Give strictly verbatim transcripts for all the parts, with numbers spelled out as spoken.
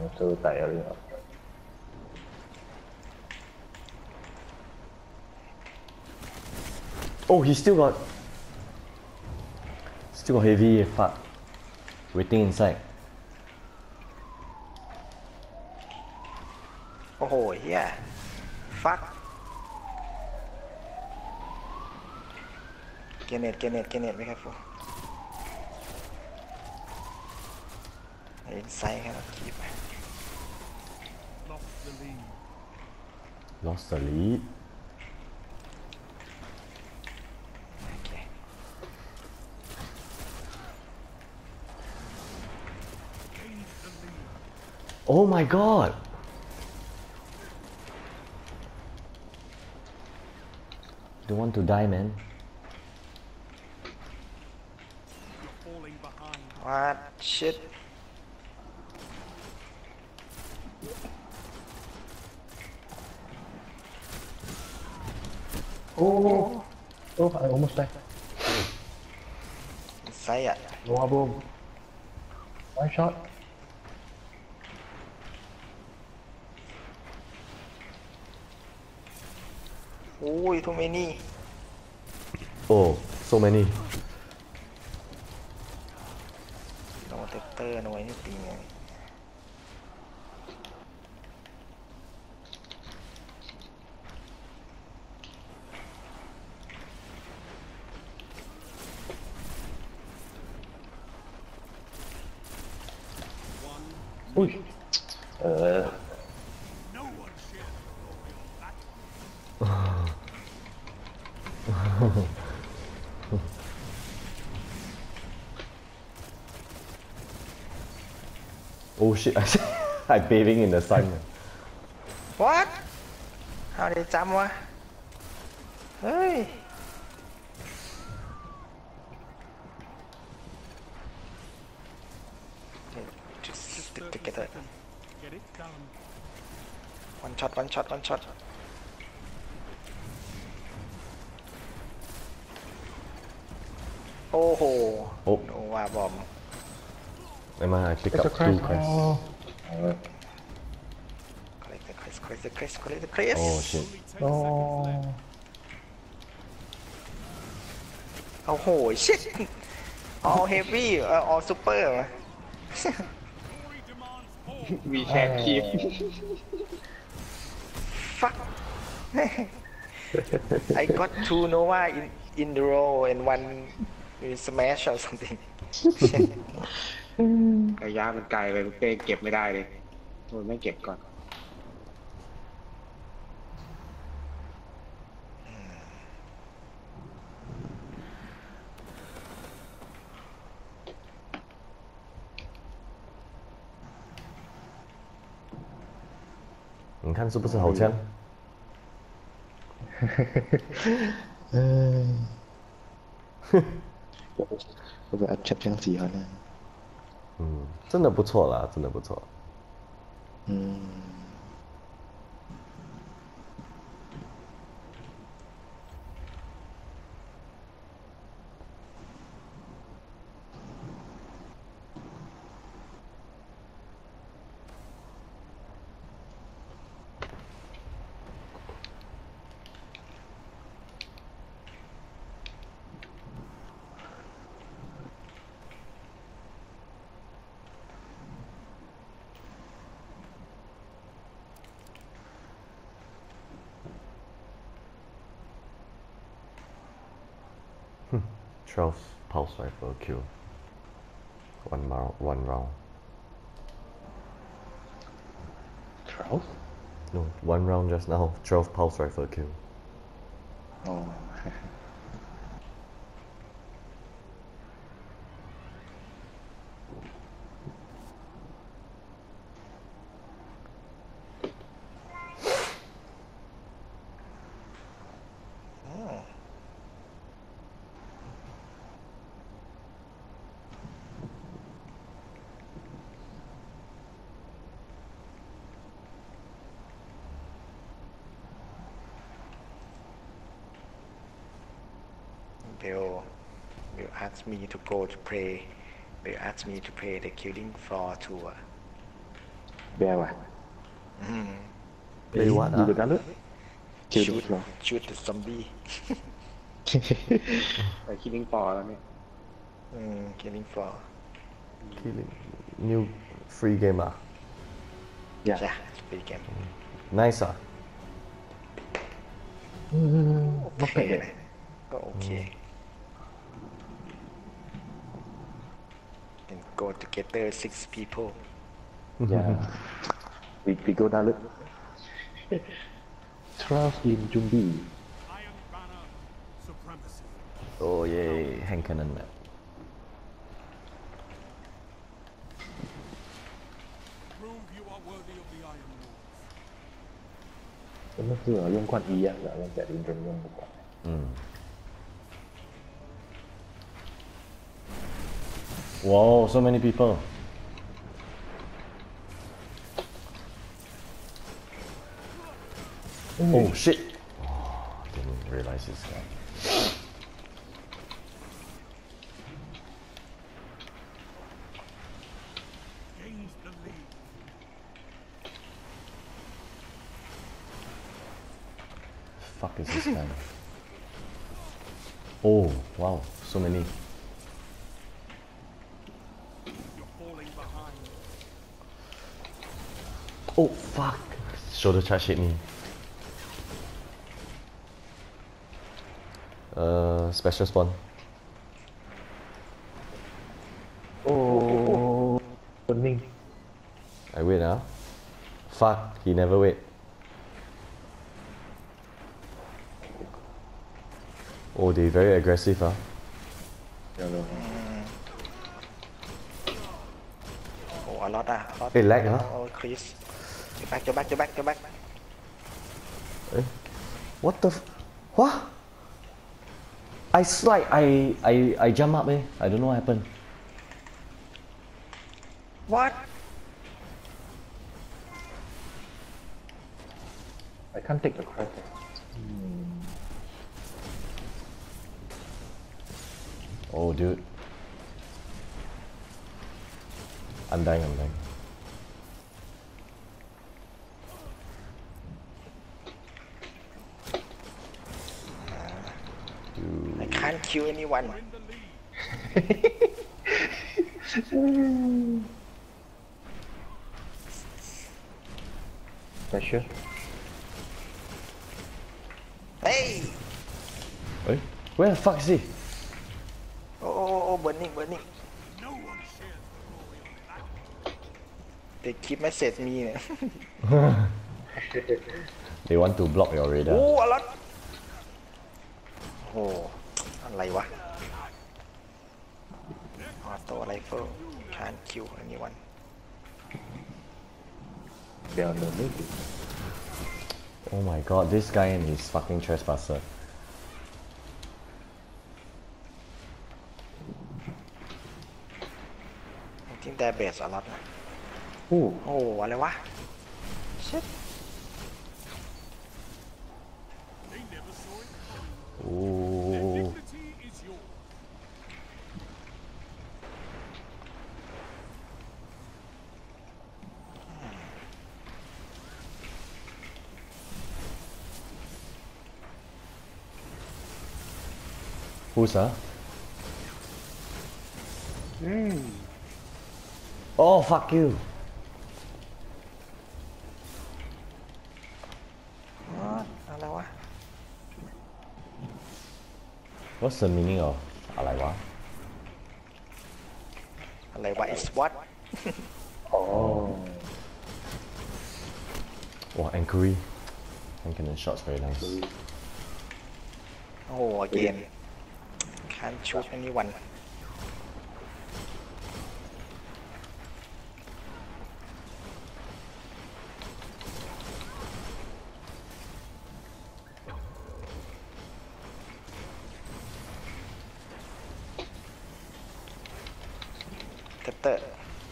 to tiring. Oh, he still got... Still got heavy, fuck. Waiting inside. โอ้โหเฮียฟักเกเนตเกเนตเกเนตไม่ครับฟูอินไซด์ครับคีบ Lost the lead. โอเค Oh my god! Don't want to die, man. what shit Oh, oh, I almost died. อินไซด์อ่ะ Noah boom. One shot. โอ้ยทูเมนี่ Oh, so many. โนเทคเตอร์โนไอ้นี่ตีไง Ui. Ờ. Oh shit, I'm bathing in the sun. what เอาได้จำวะเฮ้ย just stick together one shot one shot one shot โอ้โห Oh, โนวาบอม never mind, I pick It's a up crash. two crests. Oh. Uh, collect the crest collect the crest collect the crest Oh shit. no. โอ้โห shit all heavy เอ่อ all super วะ We can keep. fuck I got two Nova in in the row and one smash or something ระยะมันไกลไปเป้เก็บไม่ได้เลยมันไม่เก็บก่อน你看是不是好枪？ 嗯。会不会 chat 这样喜欢呢？ 嗯，真的不错啦，真的不错。 嗯。 twelve pulse rifle kill. One round, one round. twelve? No, one round just now. twelve pulse rifle kill. Oh. Bill Bill asked me to go to play Bill asked me to play the Killing Floor tour แบร์ว่ะ Play what อยู่ ah? กับนั้นเลยคิว shoot หรอ shoot the zombie ไปคิดลิงปอแล้วเนี่ยอืม killing floor Killing. New free game ah. อย่าจ้ะ free game Nice ah. โอเคนะก็โอเค and go together six people อย่า we we go นั้นเลย Trials in Jumbi Iron Banner supremacy. Oh yeah, hand cannon map. Prove you are worthy of the Iron Lords. 咁樣都用關二啊，嗱，用隻點仲用冇關。 Mm. Whoa, so many people. Oh shit! Oh, didn't realize this guy. Gains the lead. Fuck is this guy? Oh wow, so many. You're falling behind. Oh fuck! Shoulder charge hit me. Uh, special spawn. โอ้คนนิ่ง I wait ah. Fuck, he never wait. Oh, they very aggressive ah. เดี๋ยวเราโอ้อลอตอ่ะอลอตเอ้ย lag เหรอโอ้คริสจะแบ็กจะแบ็กจะแบ็กจะแบ็ก Eh? What the? F what? I slide. I I I jump up. Eh? I don't know what happened. what I can't take the crack Oh, dude. I'm dying. I'm dying. I can't kill anyone In the lead. pressure hey Wait. Where the fuck is he? โอ้โอ้โอ้เบิร์นิ่งเบิร์นิ่ง No one shares the glory of that. they keep message me เนี่ย They want to block your โอ้ radar. อลอตโอ้อะไรวะออโต้ไรเฟิล can't kill anyone เดี๋ยวเราไม่ติด Oh my god, this guy and his fucking trespasser. I think their base อลอตนะโอ้โอ้อะไรวะ shit They never saw it coming. Oh. Dignity is yours. Who's that? Oh, fuck you. what อะไรวะ What's the meaning of Alaiwa? อะไรวะ is what อ๋อ Oh, Anchory. Hand cannon shots very nice. โอ้ again can't shoot anyone เตเตอร์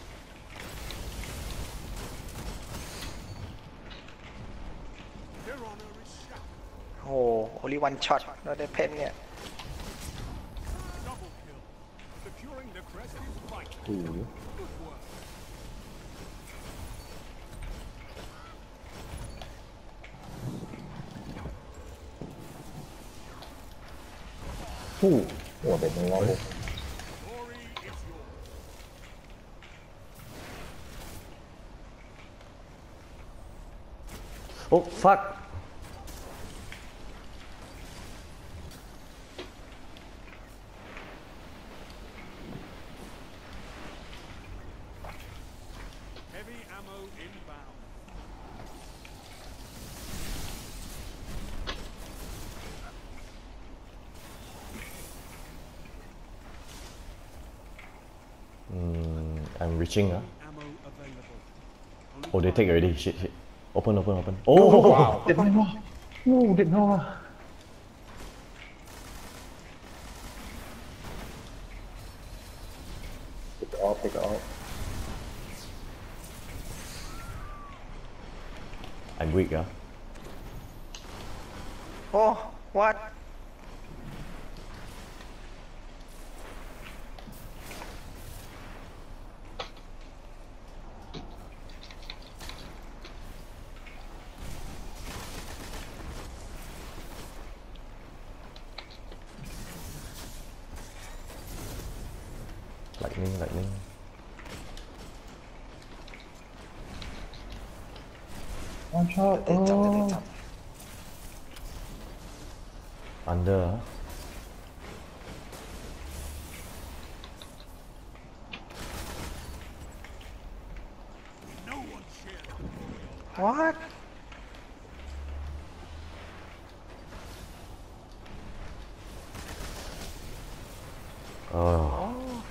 Their honor is shattered. โอ้ only one shot เราได้เพนเนี่ย Double kill. Securing the crest is vital. โอ้โห Good work. Ooh, oh, there's no one. Glory is yours. Oh, fuck! Heavy ammo inbound. Mm, I'm reaching, huh? Ammo available. Only Oh, they five. take already. Shit, shit. Open, open, open. Oh! Wow, did not know. Ooh, did not know. Take it off, take it off. I'm weak, huh? Oh, what? Lightning, lightning. One shot. They jump, they Oh. jump. Under, huh? No one shares the glory. What? Oh. Oh.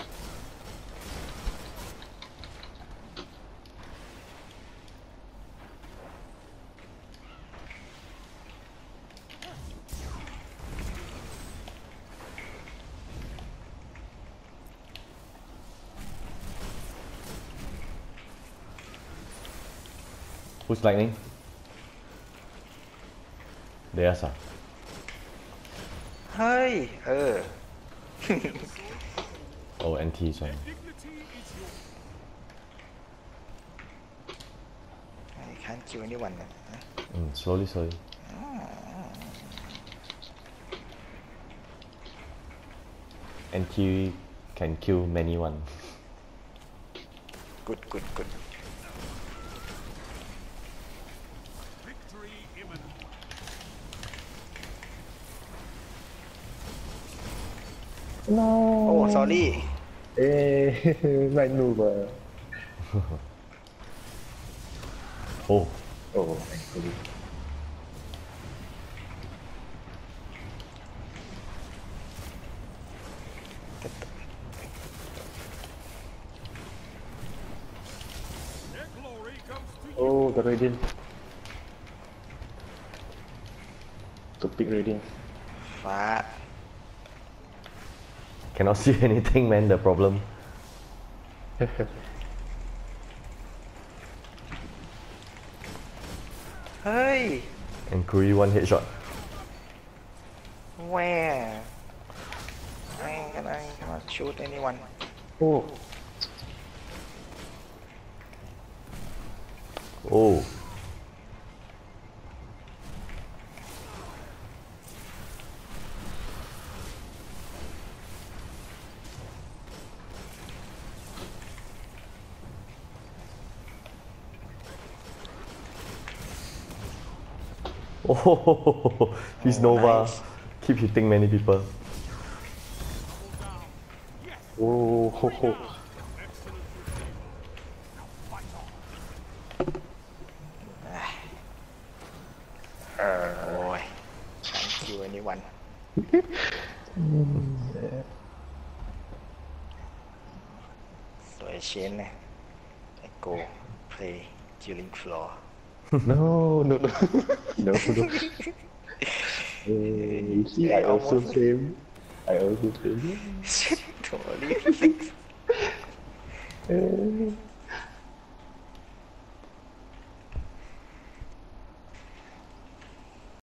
Who's lightning? There's ah. เฮ้ย เออ Oh, N T, sorry. Dignity is yours. I can't kill anyone นะ Mm, slowly, slowly. N T can kill many one. good good good Victory imminent. No. oh sorry Eh, my noob. Oh, Oh, thankfully. Their glory goes to you. Oh, the radiant. Stupid radiant. ฟ้า cannot see anything, man, the problem. เฮ้ย And Kuri one headshot. where I can I cannot shoot anyone Oh, Oh. Oh, he's Oh, Nova. nice. Keep hitting many people. oh, ho, ho. Excellent routine. Now fight on. โอ้ย can't kill anyone สวยเชนเนี่ย I go play killing floor No, no, no. No, no. Eh, you see, I also same. I also same. shit totally fix Eh,